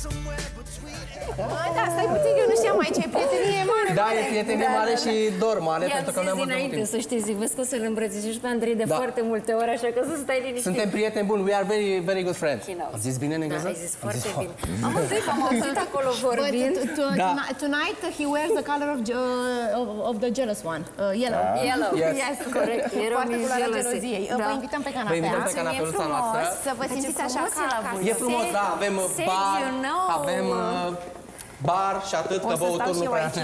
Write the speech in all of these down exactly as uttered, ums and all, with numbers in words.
Da, stai puțin, eu nu știam aici, e prietenie mare. Da, e prietenie mare și dor mare, pentru că noi am dinainte, să știți, văd că o să-l îmbrățișești pe Andrei de foarte multe ori, așa că să stai liniștit. Suntem prieteni buni, we are very, very good friends. Am zis bine în engleză? Ai zis foarte bine. Am văzut, am auzit acolo vorbind. Tonight he wears the color of the jealous one. Yellow. Yellow. Yes, corect. Foarte culoarea geloziei. Vă invităm pe canapea. Vă invităm pe canapeluța noastră. Să vă simțiți așa ca acasă. E frumos, da, avem bar, avem bar și atât, că băuturi nu prea ne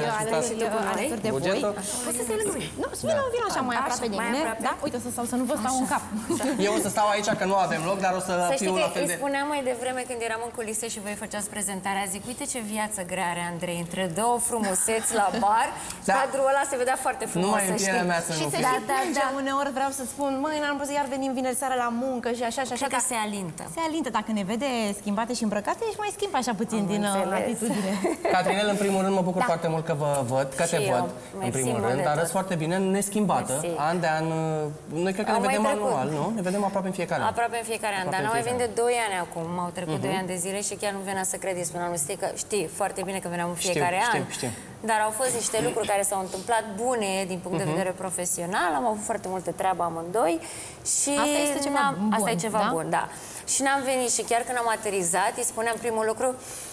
ajută. Bugetul? Poți să stai lângă mine. Nu, vină, vină așa mai aproape de mine. Da? Uite, să stau, să nu vă stau în cap. Eu o să stau aici, că nu avem loc, dar o să fiu la fel de... Îi spuneam mai devreme când eram în culise și voi făceați prezentarea, zic, uite ce viață grea are Andrei, între două frumuseți la bar, cadrul ăla se vedea foarte frumos, numai în pielea mea să nu fie. Și se și plânge, uneori vreau să spun, măi, n-am pus, iar venim vineri seara la muncă și așa și așa. Cred că se alintă. Se alintă, dacă ne vede schimbate și îmbrăcate, ești mai schimb așa puțin din atitudine. Catrinel, în primul rând, mă bucur foarte mult că vă văd, că te văd, în primul rând, dar arăți foarte bine, neschimbată, an de an. Noi cred că ne vedem anual, nu? Ne vedem aproape în fiecare an. Aproape în fiecare an, dar n-au mai venit de doi ani acum, m-au trecut doi ani de zile și chiar nu venea să credeți. Spuneam, că știi foarte bine că veneam în fiecare an. Știu, știu. Dar au fost niște lucruri care s-au întâmplat bune din punct de vedere profesional, am avut foarte multă treabă amândoi și asta este ceva bun, asta e ceva da? bun, da. Și n-am venit și chiar când am aterizat, îi spuneam primul lucru,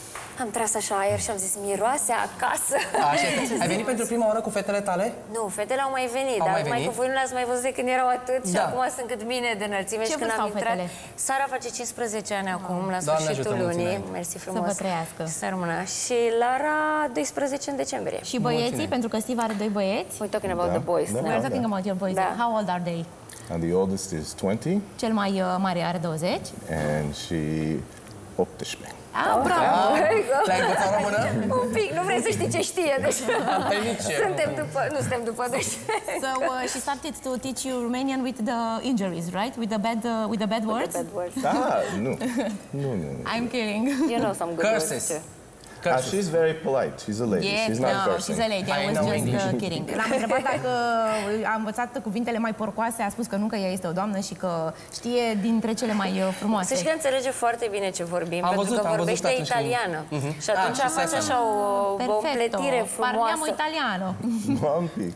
am tras așa aer și am zis, miroase acasă. Așa, ai venit pentru prima oară cu fetele tale? Nu, fetele au mai venit, au dar mai numai că voi nu le-ați mai văzut de când erau atât și da. acum sunt cât mine de înălțime. Ce și când am intrat, fetele? Sara face cincisprezece ani acum, la Doamne sfârșitul ajută, lunii. mulțumesc. Mersi frumos. Să vă trăiască. Să rămână. Și Lara, doisprezece în decembrie. Și băieții, mulțumesc. Pentru că Steve are doi băieți. We're talking about da. the boys. Da. We're talking about your boys. Da. How old are they? And the oldest is twenty. Cel mai uh, mare are douăzeci. And she optishme. Ah, bravo! L-ai învățat română? Un pic, nu vrei să știi ce știe, deci suntem după, nu suntem după, deci... So uh, she started to teach you Romanian with the injuries, right? With the bad, uh, with the bad words? With the bad words. Ah, no. No, no, no. I'm kidding. You know some good Curses. words too. Ah, she's very polite. She's a lady. Yes, she's not no, cursing. she's a lady. I, I was just uh, kidding. L-am întrebat dacă a învățat cuvintele mai porcoase, a spus că nu, că ea este o doamnă și că știe dintre cele mai frumoase. Să știi că înțelege foarte bine ce vorbim, am pentru văzut, că vorbește italiană. Și, uh-huh. și atunci ah, face așa o, o împletire frumoasă. Parliamo italiano. Un pic.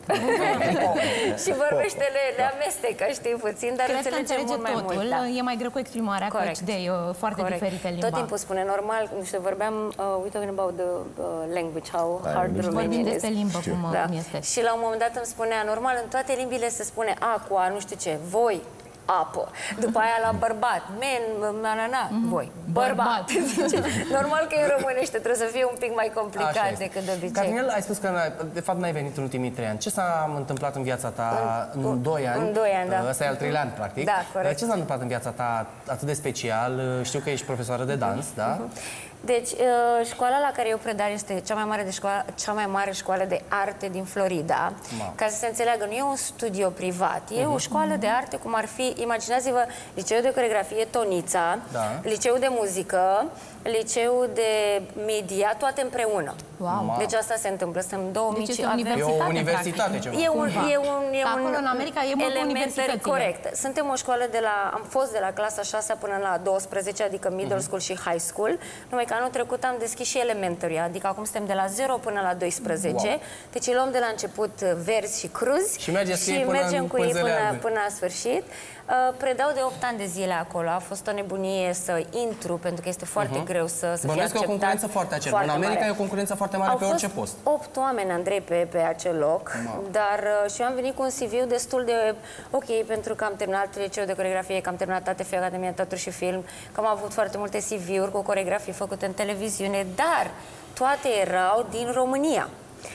Și vorbește, le, le amestecă, știi, puțin, dar Cred înțelege mult mai totul. mult. Da. E mai greu cu exprimarea, căci de uh, foarte Corect. diferite limba. Tot timpul spune normal, nu știu, vorbeam, uh, we talking about the uh, language, how hard the Romanian Vorbim is. despre limbă, cum, da. cum este. Și la un moment dat îmi spunea, normal, în toate limbile se spune aqua, nu știu ce, voi, apă. După aia la bărbat, men, manana, mm-hmm. voi, bărbat. Normal că în românește trebuie să fie un pic mai complicat decât de obicei. Catrinel, ai spus că de fapt n-ai venit în ultimii trei ani. Ce s-a întâmplat în viața ta în, în doi ani? În doi ani, da. Ăsta e al treilea an, practic. Da, corect. Ce s-a întâmplat în viața ta atât de special? Știu că ești profesoară de dans, mm-hmm. da? Deci, școala la care eu predar este cea mai mare, de școală, cea mai mare școală de arte din Florida. Ma. Ca să se înțeleagă, nu e un studio privat, e uh-huh. o școală de arte, cum ar fi, imaginați-vă, liceul de coreografie Tonița, da. liceul de muzică, liceul de media, toate împreună. Wow. Deci asta se întâmplă, sunt două deci mici... Este avem... E o universitate ceva. E un, e un, e acolo un în America e mult universitățile. Corect. Suntem o școală de la... Am fost de la clasa a șasea până la a douăsprezecea, adică middle school uh-huh. și high school. Numai că anul trecut am deschis și elementary, adică acum suntem de la zero până la doisprezece. Wow. Deci îi luăm de la început verzi și cruzi și, și mergem cu ei până, până la sfârșit. Uh, predau de opt ani de zile acolo. A fost o nebunie să intru, pentru că este foarte uh-huh. greu să, să fie acceptat. Bănuiesc că e o concurență foarte aceră. În America mare. E o concurență foarte mare. Au pe orice post. opt oameni, Andrei, pe, pe acel loc. Wow. Dar uh, și eu am venit cu un C V destul de ok, pentru că am terminat liceul de coreografie, că am terminat A T F, Academia Teatru și Film, că am avut foarte multe C V-uri cu coreografii făcute în televiziune, dar toate erau din România.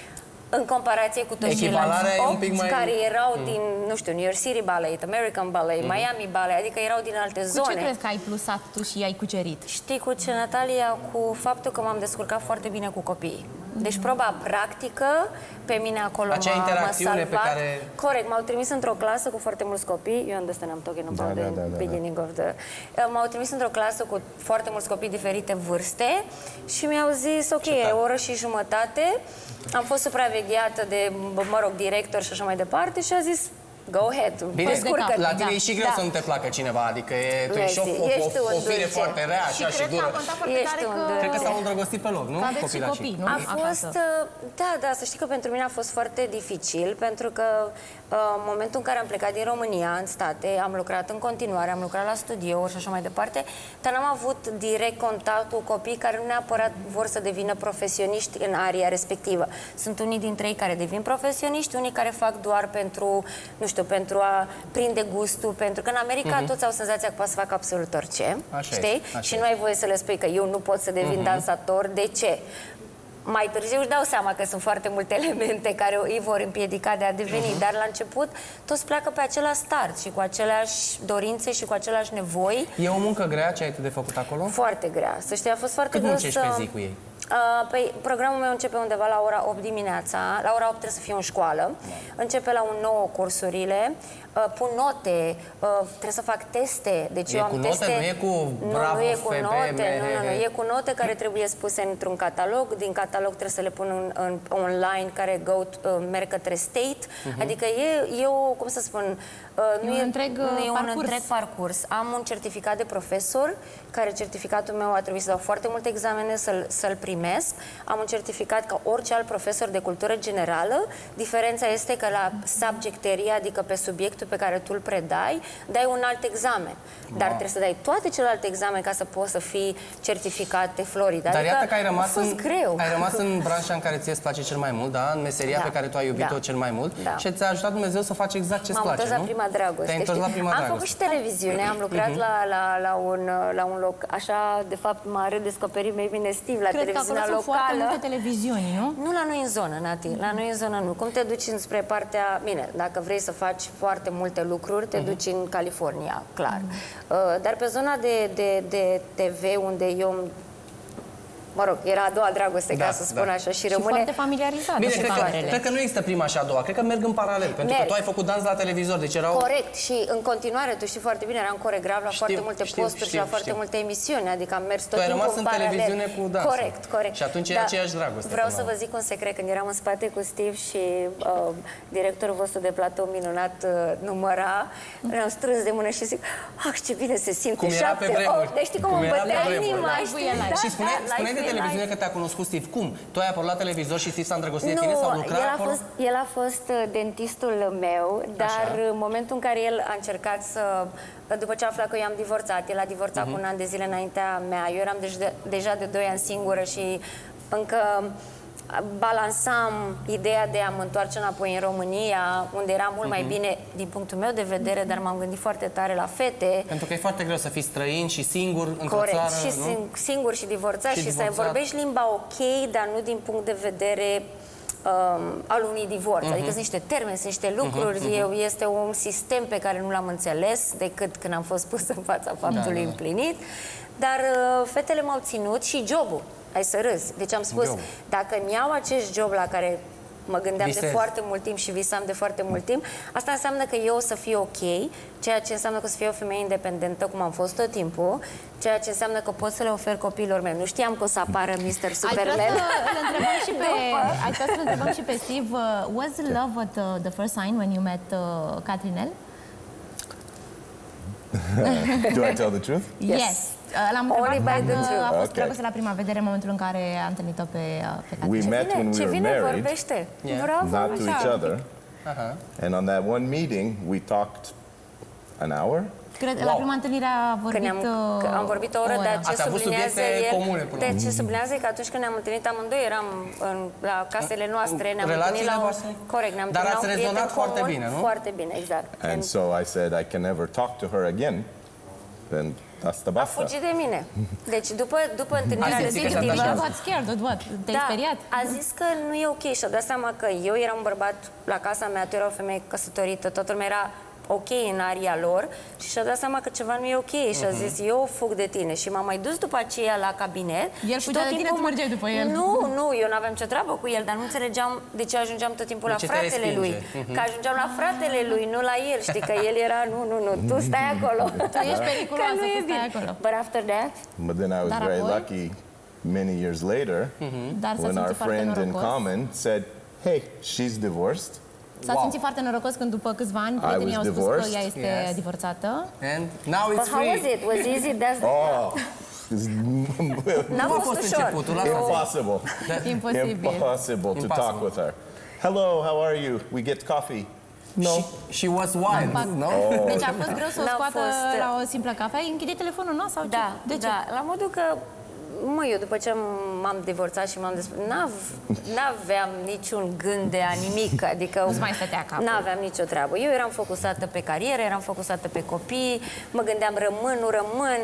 În comparație cu toți ceilalți opt mai... care erau mm. din, nu știu, New York City Ballet, American Ballet, mm. Miami Ballet, adică erau din alte zone. Cu ce crezi că ai plusat tu și ai cucerit? Știi cu ce, Natalia? Cu faptul că m-am descurcat foarte bine cu copiii. Deci proba practică, pe mine acolo acea interacțiune pe care... Corect, m-au trimis într-o clasă cu foarte mulți copii. You understand, I'm talking about da, the da, da, beginning da. of the... M-au trimis într-o clasă cu foarte mulți copii diferite vârste și mi-au zis, ok, e o oră și jumătate. Am fost supravegheată de, mă rog, director și așa mai departe și a zis, go ahead. Bine, la tine da. e și greu Da. să nu te placă cineva, adică e, tu ești o, o, Ești o, un o fire dulce. foarte rea, Și așa și cred că a dură. contat foarte Ești tare un că... dulce. Cred că s-au îndrăgostit pe loc, nu? Că aveți și Copilașii. copii, nu? A Acasă. fost, da, da, să știi că pentru mine a fost foarte dificil, pentru că în momentul în care am plecat din România în state, am lucrat în continuare, am lucrat la studiouri și așa mai departe, dar n-am avut direct contact cu copii care nu neapărat vor să devină profesioniști în aria respectivă. Sunt unii dintre ei care devin profesioniști, unii care fac doar pentru, nu știu, pentru a prinde gustul, pentru că în America uh-huh. toți au senzația că poate să facă absolut orice, așa știi? e, așa și e. nu ai voie să le spui că eu nu pot să devin uh-huh. dansator. De ce? Mai târziu își dau seama că sunt foarte multe elemente care îi vor împiedica de a deveni, uh-huh. dar la început toți pleacă pe același start și cu aceleași dorințe și cu aceleași nevoi. E o muncă grea ce ai tu de făcut acolo? Foarte grea. Să știi, a fost foarte Cât greu muncești să... pe zi cu ei? Uh, păi, programul meu începe undeva la ora opt dimineața. La ora opt trebuie să fiu în școală. Începe la un nouă cursurile. Uh, pun note, uh, trebuie să fac teste. Deci e eu am cu note, teste... nu e cu bravo, nu, nu e cu F B, note, nu, nu, nu, M, e cu note care trebuie spuse într-un catalog. Din catalog trebuie să le pun în, în online care go, uh, merg către state. Uh-huh. Adică e, e o, cum să spun, uh, nu, e e, întreg, nu e un parcurs. întreg parcurs. Am un certificat de profesor, care certificatul meu a trebuit să dau foarte multe examene să-l să-l primesc. Am un certificat ca orice alt profesor de cultură generală. Diferența este că la subject area, adică pe subiectul pe care tu îl predai, dai un alt examen. Dar wow. trebuie să dai toate celelalte examene ca să poți să fii certificat de Florida. Dar adică iată că ai rămas, a fost în, greu. ai rămas în branșa în care ție îți place cel mai mult, da? În meseria Da. pe care tu ai iubit-o Da. cel mai mult Da. și ți-a ajutat Dumnezeu să faci exact ce-ți M-am place, întors nu? la prima dragoste. Te-ai întors știi? la prima am dragoste. făcut și televiziune, am lucrat la, la, la, un, la un loc, așa, de fapt, m-a redescoperit mai bine Steve, la Cred că televiziunea acolo sunt foarte locală. multe televiziuni, nu? Nu la noi în zonă, Nati. La noi în zonă nu. Cum te duci înspre partea... Bine, dacă vrei să faci foarte multe lucruri, te duci în California, clar. Uh, dar pe zona de, de, de T V, unde eu... Mă rog, era a doua dragoste, Da, ca să spun da. așa, și Și rămâne... foarte familiarizat Bine, cu cred că, camerele. cred că nu există prima și a doua, cred că merg în paralel, pentru Merg. că tu ai făcut dans la televizor, deci erau... Corect. Și în continuare, tu știi foarte bine, eram coregraf la Știu, foarte multe știu, posturi știu, și la foarte știu. multe emisiuni, adică am mers tot Tu ai timpul rămas în în paralel. televiziune cu dansul. Corect, corect. Și atunci e aceeași dragoste, Vreau până să la vă zic un secret. Când eram în spate cu Steve și uh, directorul vostru de platou minunat uh, număra, ne-am strâns de mână și zic, ah, ce bine se simte, Cum era șapte, pe vremuri. opt. Deci știi cum Cum îmi era bătea pe vremuri. inima, Live-ul știi? e live. Da, Și spune, da, spune de live-ul e televiziune live. că te-a cunoscut Steve. Cum? Tu ai apărut la televizor și Steve s-a îndrăgostit de Nu, tine sau lucrat el a, acolo? fost, el a fost uh, dentistul meu, dar Așa. în momentul în care el a încercat să... După ce a aflat că eu am divorțat, el a divorțat uh-huh. cu un an de zile înaintea mea, eu eram deja, deja de doi ani singură și încă balansam ideea de a mă întoarce înapoi în România, unde era mult uh-huh. mai bine din punctul meu de vedere, dar m-am gândit foarte tare la fete. Pentru că e foarte greu să fii străin și singur într-o Corect, țară, și nu? sing- singur și divorțat Și și, divorțat. să vorbești limba ok, dar nu din punct de vedere um, al unui divorț. Uh-huh. Adică sunt niște termeni, sunt niște lucruri, uh-huh, uh-huh. Eu, este un sistem pe care nu l-am înțeles decât când am fost pus în fața faptului da, da. împlinit. Dar uh, fetele m-au ținut și jobul. Ai să râzi. Deci am spus, Job. dacă îmi iau acest job la care mă gândeam Visez. de foarte mult timp și visam de foarte mult timp, asta înseamnă că eu o să fiu ok, ceea ce înseamnă că o să fiu o femeie independentă, cum am fost tot timpul, ceea ce înseamnă că pot să le ofer copiilor mei. Nu știam că o să apară mister Superman. Ai vrea să îl întrebăm și pe, ai vrea să îl întrebăm și pe Steve. Uh, was love at uh, the first sign when you met uh, Catrinel? Do I tell the truth? Yes. Uh, L-am întrebat Only by dacă the truth. a fost Okay. dragoste la prima vedere în momentul în care a întâlnit-o pe, uh, pe We Catrinel. met when we Ce were bine married, vorbește. Yeah. Bravo. not to Așa. each other. Aha. And on that one meeting, we talked an hour. Cred, Wow. La prima întâlnire a Că vorbit ne-am, uh, că am vorbit o oră, dar ce Ați avut sublinează subiecte el, comune până la de urmă. ce sublinează e că atunci când ne-am întâlnit amândoi eram în, la casele noastre, ne-am întâlnit Relațiile la un, voastre? corect, ne-am Dar întâlnit ați la un prieten rezonat foarte comun, bine, nu? Foarte bine, exact. And so I said I can never talk to her again. Then asta A basta. fugit de mine. Deci după, după întâlnirea Ați simțit că respectivă... s-a You got scared, or what? Te-ai Da, speriat? a zis că nu e ok și a dat seama că eu eram un bărbat la casa mea, tu era o femeie căsătorită, toată lumea era ok în aria lor și și-a dat seama că ceva nu e ok și a zis, eu fug de tine. Și m-am mai dus după aceea la cabinet. El și fugea tot de tine, timpul tu mă- mergeai după el. Nu, nu, eu nu aveam ce treabă cu el, dar nu înțelegeam de ce ajungeam tot timpul De la ce te fratele respinge? lui. Că ajungeam la fratele lui, nu la el. Știi că el era, nu, nu, nu, tu stai acolo. Tu ești periculoasă, Că nu e tu stai bine. acolo. But after that, But then I was Dar very apoi? lucky many years later Dar s-a when our simțit foarte friend in norocos. common said, hey, she's divorced S-a wow. simțit foarte norocos când după câțiva ani prietenii au spus divorced. că ea este Yes. divorțată. And now it's But how free. was it? Was easy? That's Oh, N-a Cum a fost fost ușor. începutul? Lasă-mă. impossible. Imposibil. Impossible to Impossible. talk with her. Hello, how are you? We get coffee. No. She, she was wild, no? Deci a fost greu să o N-a scoată fost- la o simplă cafea. Închide telefonul, nu? Sau ce? Da, De ce? da, la modul că mă, eu după ce m-am divorțat și m-am despre... N-aveam niciun gând de a nimic, adică... Nu-ți mai stătea capul. N-aveam nicio treabă. Eu eram focusată pe carieră, eram focusată pe copii, mă gândeam rămân, nu rămân.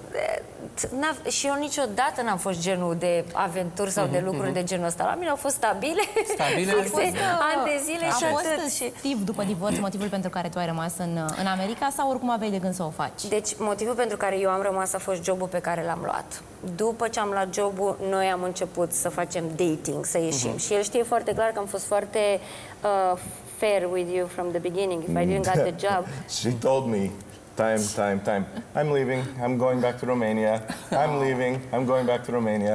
Și eu niciodată n-am fost genul de aventuri sau de lucruri de genul ăsta. La mine au fost stabile, Stabile? fixe, ani de zile și A fost atât. Și... Steve, după divorț, motivul pentru care tu ai rămas în, în America sau oricum aveai de gând să o faci? Deci, motivul pentru care eu am rămas a fost jobul pe care l-am luat. După ce am luat jobul, noi am început să facem dating, să ieșim. Și el știe foarte clar că am fost foarte uh, fair with you from the beginning. If I didn't get the job... She told me time, time, time. I'm leaving. I'm going back to Romania. I'm leaving. I'm going back to Romania.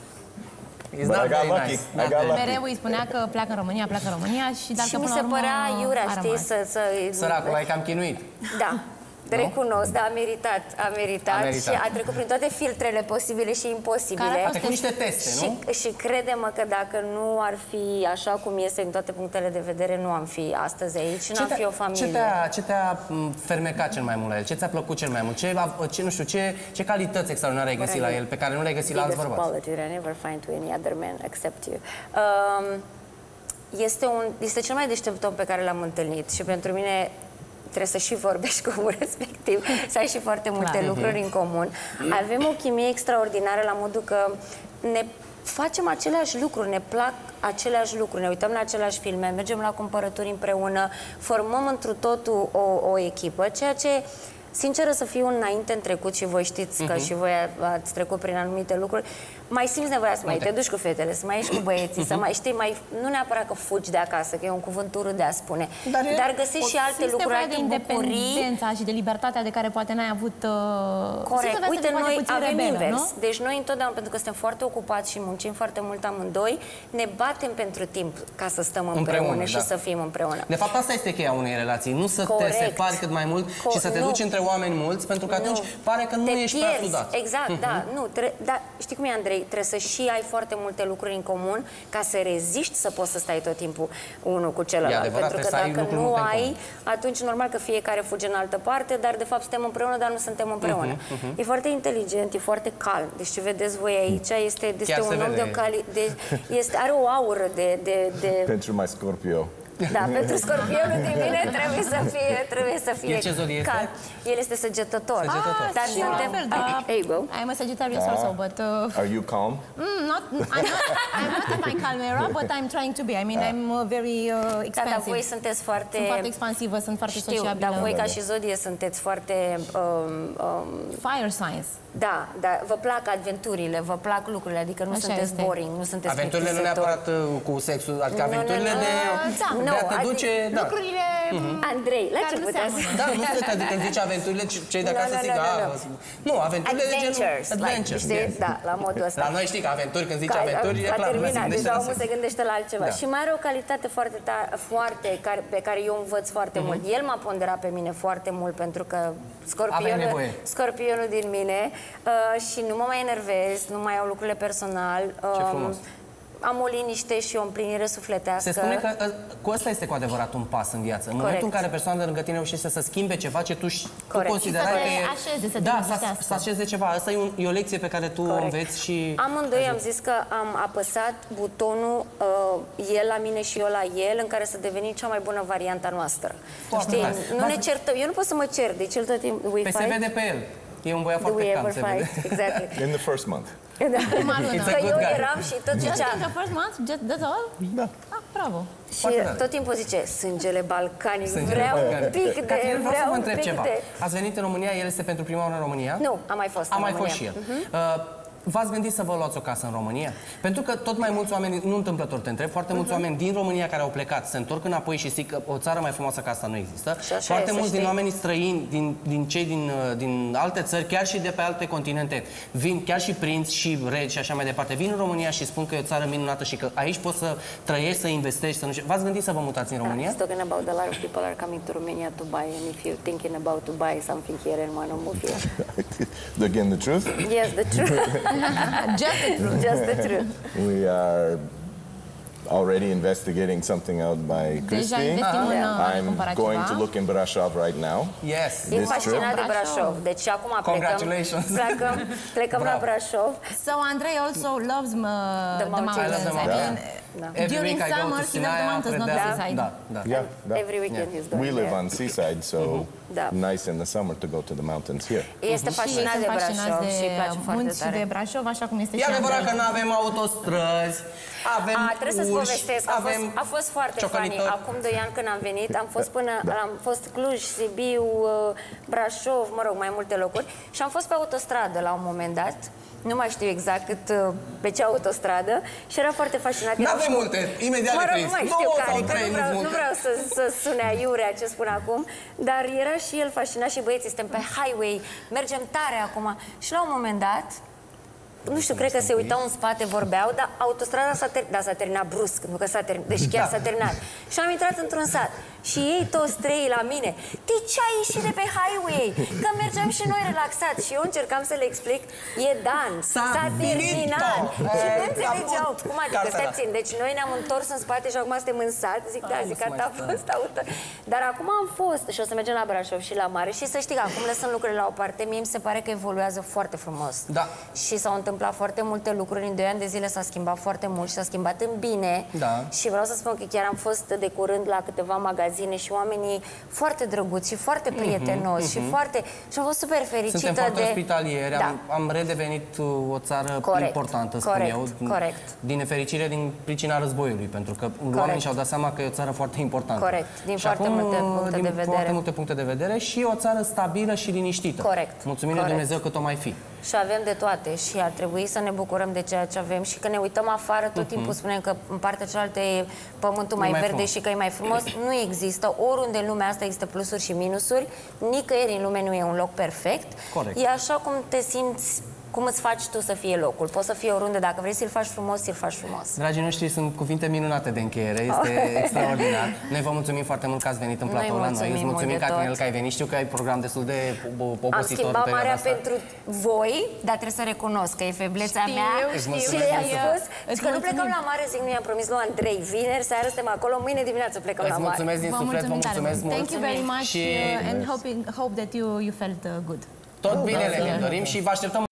It's But not I got very lucky. nice. I Not got very- lucky. Mereu îi spunea că pleacă în România, pleacă în România și dacă Și mi până se la urmă părea iurea, a știi, rămas. să... să Săracul, ai cam chinuit. Da. Recunosc, dar a meritat, a meritat, A meritat. și a trecut prin toate filtrele posibile și imposibile. Care A trecut niște teste, și, nu? și crede-mă că dacă nu ar fi așa cum este în toate punctele de vedere, nu am fi astăzi aici, nu am te-a- fi o familie. Ce te-a, ce te-a m, fermecat cel mai mult la el? Ce ți-a plăcut cel mai mult? Ce, la- ce, nu știu, ce, ce calități extraordinare ai găsit la el, pe care nu le-ai găsit la alți Biggest bărbați? quality that I never find to any other man except you. Um, este, un, este cel mai deștept om pe care l-am întâlnit și pentru mine trebuie să și vorbești cu omul respectiv, să ai și foarte multe Clar. lucruri în comun. Avem o chimie extraordinară la modul că ne facem aceleași lucruri, ne plac aceleași lucruri, ne uităm la aceleași filme, mergem la cumpărături împreună, formăm întru totul o, o echipă, ceea ce, sinceră să fiu, înainte în trecut, și voi știți că și voi ați trecut prin anumite lucruri, mai simți nevoia să mai te duci cu fetele, să mai ieși cu băieții, să mai știi, mai, nu neapărat că fugi de acasă, că e un cuvânt urât de a spune, dar, e- dar găsești și alte Simți lucruri, nevoia de alte bucurii. independența și de libertatea de care poate n-ai avut... Uh, Corect. simți nevoia să Uite, fii poate noi puțin avem rebelă, invers. nu? Deci noi întotdeauna, pentru că suntem foarte ocupați și muncim foarte mult amândoi, ne batem pentru timp ca să stăm împreună, Împreună, și da. să fim împreună. De fapt, asta este cheia unei relații. Nu să Corect. te separi cât mai mult Co- și să te nu. duci între oameni mulți, pentru că atunci pare că nu Te ești prea pierzi. sudat. Exact, da. Nu, tre- da. Știi cum e, Andrei? Trebuie să și ai foarte multe lucruri în comun ca să reziști să poți să stai tot timpul unul cu celălalt. E adevărat, Pentru că trebuie să ai dacă lucruri nu multe în ai, comun. atunci normal că fiecare fuge în altă parte, dar de fapt suntem împreună, dar nu suntem împreună. E foarte inteligent, e foarte calm. Deci ce vedeți voi aici este, este Chiar se un om vede. de o cali- de, este, are o aură de, de, de Pentru my Scorpio. Da, pentru scorpionul din mine trebuie să fie, trebuie să fie El ce zodie este? calm. El este săgetător. Săgetător. Dar Și eu la suntem... fel, da. There you go. I'm a Sagittarius also, but... Uh, Are you calm? mm, not, I'm, not, I'm not at my calm era, but I'm trying to be. I mean, I'm uh, very uh, Da, dar expansive. voi sunteți foarte... Sunt foarte expansivă, sunt foarte Știu, sociabilă. dar voi Da, ca da. și zodie sunteți foarte... Um, um, Fire signs. da, da, vă plac aventurile, vă plac lucrurile, adică nu Așa sunteți este. boring, nu sunteți Aventurile nu plictisitori. neapărat uh, cu sexul, adică Nu, nu, aventurile nu, de, da. de Nu, a te adică duce... Da. Lucrurile... Andrei, la Care ce nu puteți? seamănă. Da, nu știu, adică când zici aventurile, cei de Nu, acasă nu, zic, nu, a, nu, nu, aventurile de genul... Adventures, like, Adventures, știi? yes. Da, la modul ăsta. La noi știi că aventuri, când zici Ca- aventuri, e a clar, nu se terminat, gândește deja la omul sex. se gândește la altceva. Da. Și mai are o calitate foarte, ta- foarte care, pe care eu învăț foarte Mhm. mult. El m-a ponderat pe mine foarte mult pentru că Aveai scorpionul, nevoie. scorpionul din mine uh, și nu mă mai enervez, nu mai iau lucrurile personal. Ce um, frumos. Am o liniște și o împlinire sufletească. Se spune că uh, cu asta este cu adevărat un pas în viață. În Corect. momentul în care persoana de lângă tine reușește să schimbe ceva ce tu, și- tu Corect. considerai Și să că te e... așeze, să te da, să, liniștească. să așeze ceva. Asta e, un, e o lecție pe care tu o Corect. înveți și... Amândoi am zis că am apăsat butonul, uh, el la mine și eu la el, în care să devenim cea mai bună varianta noastră. Foarte Știi? nice. Nu Dar- ne certăm. Eu nu pot să mă cer, deci el tot timpul... We Pe se fight. vede pe el. E un băiat Do we foarte calm, ever se vede. fight? Exactly. In the first month. Da. Prima lună. It's a Că good eu guy. eram și tot Just zicea... in the first month? Just, that's all? Da. Ah, bravo. Și Foarte tare. tot timpul zice, sângele balcanic, Sângele vreau balcanic. un pic de... Caterina, vreau să vreau vă un întreb pic ceva. de... Ați venit în România, el este pentru prima oară în România? Nu, am mai fost A în mai România. fost și el. Uh, V-ați gândit să vă luați o casă în România? Pentru că tot mai mulți oameni, nu întâmplător te întreb, foarte mulți uh-huh. oameni din România care au plecat se întorc înapoi și zic că o țară mai frumoasă ca asta nu există. Foarte mulți din oamenii străini, din, din cei din, din alte țări, chiar și de pe alte continente, vin, chiar și prinți și regi și așa mai departe, vin în România și spun că e o țară minunată și că aici poți să trăiești, să investești, să nu știu. V-ați gândit să vă mutați în România? He's talking about a lot of people are coming to Romania to buy, and if you're thinking about to buy something here and want to move here. Again, the truth? Yes, the truth. Just the truth. Just the truth. We are already investigating something out by Christy. I'm going to look in Brasov right now. Yes. E fascinat de Brașov. Deci acum Congratulations. plecăm, plecăm la Brașov. So Andrei also loves uh, the mountains. The I mean, no. during summer he loves the mountains, not the seaside. Da, da. Yeah, that, Every weekend yeah. he's going We live there. on seaside, so Da. nice in the summer to go to the mountains here. Este fascinat de Brașov și îi place foarte munți și tare. de Brașov, așa cum este E și adevărat Andrei. că nu avem autostrăzi, avem A, trebuie să-ți urși, povestesc. A avem fost, a fost foarte funny. ciocănitori. Acum doi ani când am venit, am fost până, am fost Cluj, Sibiu, Brașov, mă rog, mai multe locuri și am fost pe autostradă la un moment dat. Nu mai știu exact cât, pe ce autostradă și era foarte fascinat. N-avem multe, imediat mă le rog, prins. nu mai știu Două care, sau că trei, nu vreau, nu nu vreau să, să sune aiurea ce spun acum, dar era și el fascinat și băieții, suntem pe highway, mergem tare acum. Și la un moment dat, nu știu, cred că se uitau în spate, vorbeau, dar autostrada s-a ter... da, s-a terminat brusc, nu că s-a terminat, deci chiar s-a terminat. Și am intrat într-un sat și ei toți trei la mine, de ce ai ieșit de pe highway? Că mergeam și noi relaxat. Și eu încercam să le explic, e Dan, s-a terminat. Și nu înțelegeau, cum adică, stai puțin, deci noi ne-am întors în spate și acum suntem în sat, zic, da, zic, gata, a fost auto. Dar acum am fost și o să mergem la Brașov și la mare și să știi că acum lăsăm lucrurile la o parte, mie mi se pare că evoluează foarte frumos. Da. Și s-au întâmplat foarte multe lucruri, în doi ani de zile s-a schimbat foarte mult și s-a schimbat în bine. Da. Și vreau să spun că chiar am fost de curând la câteva magazine și oamenii foarte drăguți și foarte prietenoși mm-hmm, și mm-hmm. foarte... Și am fost super fericită. Suntem foarte de... ospitalieri, Da. am, am redevenit o țară Corect. importantă, spun Corect. eu. Corect. Din nefericire, din pricina războiului, pentru că oamenii și-au dat seama că e o țară foarte importantă. Corect. Din și foarte acum, multe puncte din de vedere. foarte multe puncte de vedere și o țară stabilă și liniștită. Corect. Mulțumim lui Dumnezeu că tot mai fi. Și avem de toate și ar trebui să ne bucurăm de ceea ce avem și că ne uităm afară, tot timpul spunem că în partea cealaltă e pământul mai, mai verde frumos. și că e mai frumos. Nu există. Oriunde în lumea asta există plusuri și minusuri. Nicăieri în lume nu e un loc perfect. Corect. E așa cum te simți, cum îți faci tu să fie locul. Poți să fie oriunde. Dacă vrei să-l faci frumos, să-l faci frumos. Dragii noștri, sunt cuvinte minunate de încheiere. Este extraordinar. Noi vă mulțumim foarte mult că ați venit în platou la noi. Îți mulțumim, Catinel, că ai venit. Știu că ai program destul de opositor. Am schimbat marea pentru voi, dar trebuie să recunosc că e febleța Știu, mea. știu, Și le-am știu. spus Îți și că nu mulțumim. plecăm la mare, zic, nu i-am promis lui Andrei. Vineri seara suntem acolo, mâine dimineață plecăm la Îți mare. mulțumesc din Vă suflet, vă mulțumim tare mulțumesc mult. mult. Thank you very much Și uh, and hoping, hope that you, you felt uh, good. tot binele ne dorim și vă așteptăm